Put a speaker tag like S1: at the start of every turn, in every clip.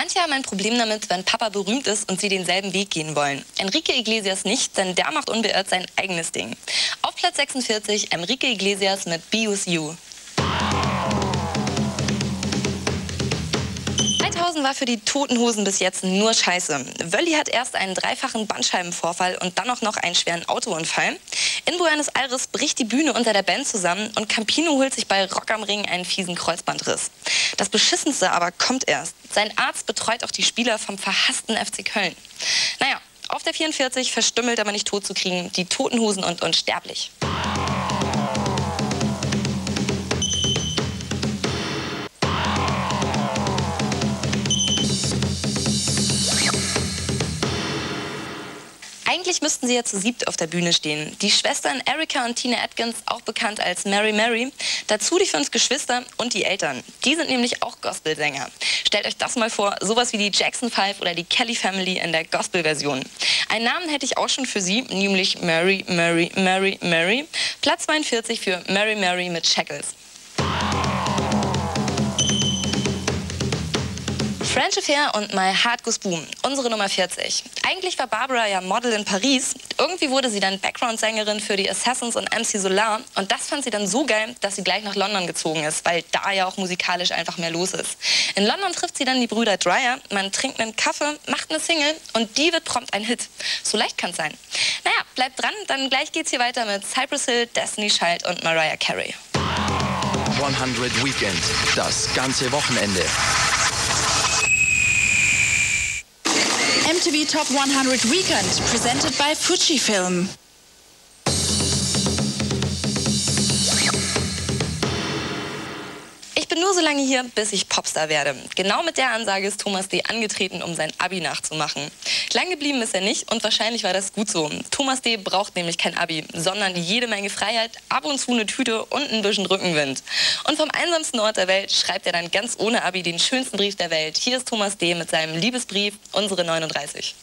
S1: Manche haben ein Problem damit, wenn Papa berühmt ist und sie denselben Weg gehen wollen. Enrique Iglesias nicht, denn der macht unbeirrt sein eigenes Ding. Auf Platz 46 Enrique Iglesias mit Be With You. 2000 war für die Toten Hosen bis jetzt nur Scheiße. Wölli hat erst einen dreifachen Bandscheibenvorfall und dann auch noch einen schweren Autounfall. In Buenos Aires bricht die Bühne unter der Band zusammen und Campino holt sich bei Rock am Ring einen fiesen Kreuzbandriss. Das Beschissenste aber kommt erst. Sein Arzt betreut auch die Spieler vom verhassten FC Köln. Naja, auf der 44 verstümmelt, aber nicht tot zu kriegen, die Toten Hosen und Unsterblich. Eigentlich müssten sie ja zu siebt auf der Bühne stehen. Die Schwestern Erika und Tina Atkins, auch bekannt als Mary Mary. Dazu die 5 Geschwister und die Eltern. Die sind nämlich auch Gospelsänger. Stellt euch das mal vor, sowas wie die Jackson 5 oder die Kelly Family in der Gospel-Version. Einen Namen hätte ich auch schon für sie, nämlich Mary, Mary, Mary, Mary. Platz 42 für Mary Mary mit Shackles. French Affair und My Heart Goes Boom, unsere Nummer 40. Eigentlich war Barbara ja Model in Paris. Irgendwie wurde sie dann Background-Sängerin für die Assassins und MC Solar. Und das fand sie dann so geil, dass sie gleich nach London gezogen ist, weil da ja auch musikalisch einfach mehr los ist. In London trifft sie dann die Brüder Dreyer, man trinkt einen Kaffee, macht eine Single und die wird prompt ein Hit. So leicht kann's sein. Naja, bleibt dran, dann gleich geht's hier weiter mit Cypress Hill, Destiny Child und Mariah Carey.
S2: 100 Weekend, das ganze Wochenende.
S3: MTV Top 100 Weekend, presented by Fujifilm.
S1: Ich bin nur so lange hier, bis ich Popstar werde. Genau mit der Ansage ist Thomas D. angetreten, um sein Abi nachzumachen. Lang geblieben ist er nicht und wahrscheinlich war das gut so. Thomas D. braucht nämlich kein Abi, sondern jede Menge Freiheit, ab und zu eine Tüte und ein bisschen Rückenwind. Und vom einsamsten Ort der Welt schreibt er dann ganz ohne Abi den schönsten Brief der Welt. Hier ist Thomas D. mit seinem Liebesbrief, unsere 39.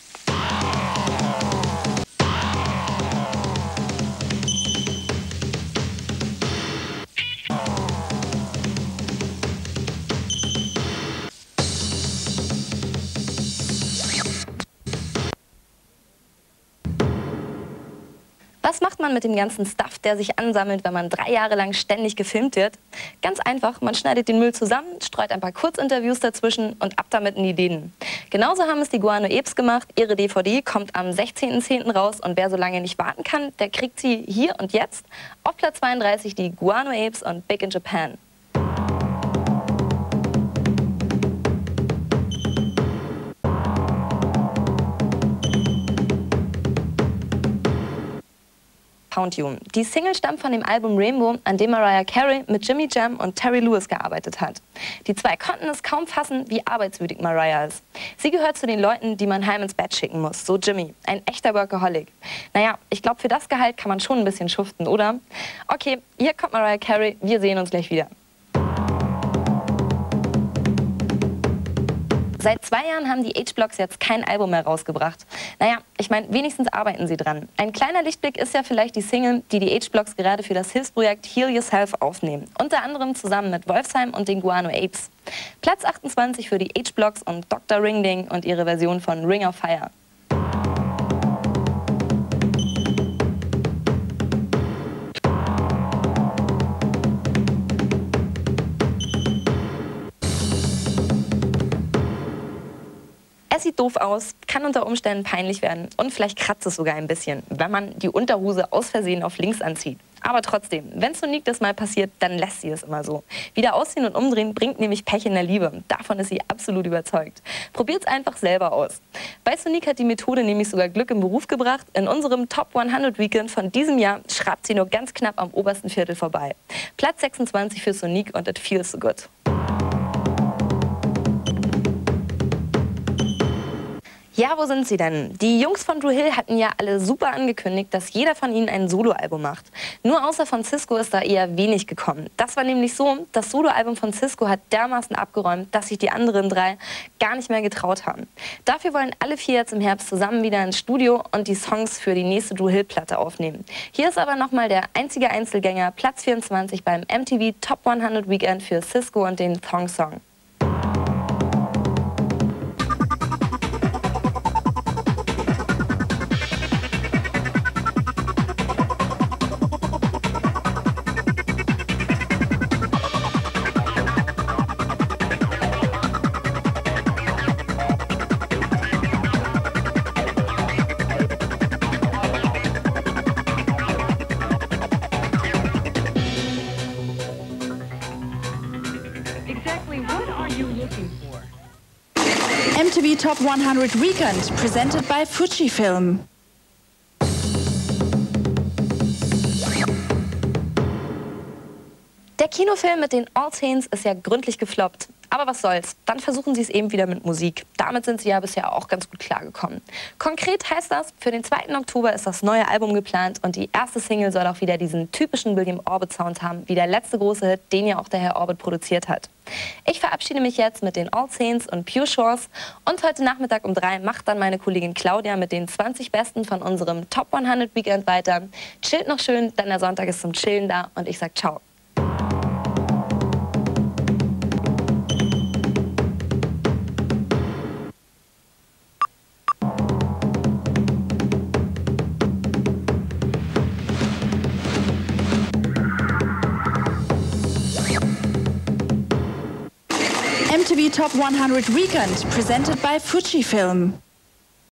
S1: Was macht man mit dem ganzen Stuff, der sich ansammelt, wenn man 3 Jahre lang ständig gefilmt wird? Ganz einfach, man schneidet den Müll zusammen, streut ein paar Kurzinterviews dazwischen und ab damit in die Läden. Genauso haben es die Guano Apes gemacht. Ihre DVD kommt am 16.10. raus und wer so lange nicht warten kann, der kriegt sie hier und jetzt. Auf Platz 32 die Guano Apes und Big in Japan. Pound You. Die Single stammt von dem Album Rainbow, an dem Mariah Carey mit Jimmy Jam und Terry Lewis gearbeitet hat. Die zwei konnten es kaum fassen, wie arbeitswütig Mariah ist. Sie gehört zu den Leuten, die man heim ins Bett schicken muss, so Jimmy. Ein echter Workaholic. Naja, ich glaube, für das Gehalt kann man schon ein bisschen schuften, oder? Okay, hier kommt Mariah Carey, wir sehen uns gleich wieder. Seit 2 Jahren haben die H-Blocks jetzt kein Album mehr rausgebracht. Naja, ich meine, wenigstens arbeiten sie dran. Ein kleiner Lichtblick ist ja vielleicht die Single, die die H-Blocks gerade für das Hilfsprojekt Heal Yourself aufnehmen. Unter anderem zusammen mit Wolfsheim und den Guano Apes. Platz 28 für die H-Blocks und Dr. Ringding und ihre Version von Ring of Fire. Es sieht doof aus, kann unter Umständen peinlich werden und vielleicht kratzt es sogar ein bisschen, wenn man die Unterhose aus Versehen auf links anzieht. Aber trotzdem, wenn Sonique das mal passiert, dann lässt sie es immer so. Wieder ausziehen und umdrehen bringt nämlich Pech in der Liebe. Davon ist sie absolut überzeugt. Probiert's einfach selber aus. Bei Sonique hat die Methode nämlich sogar Glück im Beruf gebracht. In unserem Top 100 Weekend von diesem Jahr schrabt sie nur ganz knapp am obersten Viertel vorbei. Platz 26 für Sonique und It Feels So Good. Ja, wo sind sie denn? Die Jungs von Dru Hill hatten ja alle super angekündigt, dass jeder von ihnen ein Soloalbum macht. Nur außer von Sisqó ist da eher wenig gekommen. Das war nämlich so, das Soloalbum von Sisqó hat dermaßen abgeräumt, dass sich die anderen 3 gar nicht mehr getraut haben. Dafür wollen alle 4 jetzt im Herbst zusammen wieder ins Studio und die Songs für die nächste Dru Hill-Platte aufnehmen. Hier ist aber nochmal der einzige Einzelgänger, Platz 24 beim MTV Top 100 Weekend für Sisqó und den Thong Song.
S4: Exactly what are you looking for?
S3: MTV Top 100 Weekend, presented by Fujifilm.
S1: Der Kinofilm mit den All-Saints ist ja gründlich gefloppt. Aber was soll's, dann versuchen sie es eben wieder mit Musik. Damit sind sie ja bisher auch ganz gut klargekommen. Konkret heißt das, für den 2. Oktober ist das neue Album geplant und die erste Single soll auch wieder diesen typischen William Orbit-Sound haben, wie der letzte große Hit, den ja auch der Herr Orbit produziert hat. Ich verabschiede mich jetzt mit den All-Saints und Pure Shores und heute Nachmittag um 3 macht dann meine Kollegin Claudia mit den 20 Besten von unserem Top 100 Weekend weiter. Chillt noch schön, denn der Sonntag ist zum Chillen da und ich sag ciao.
S3: MTV Top 100 Weekend, presented by Fujifilm.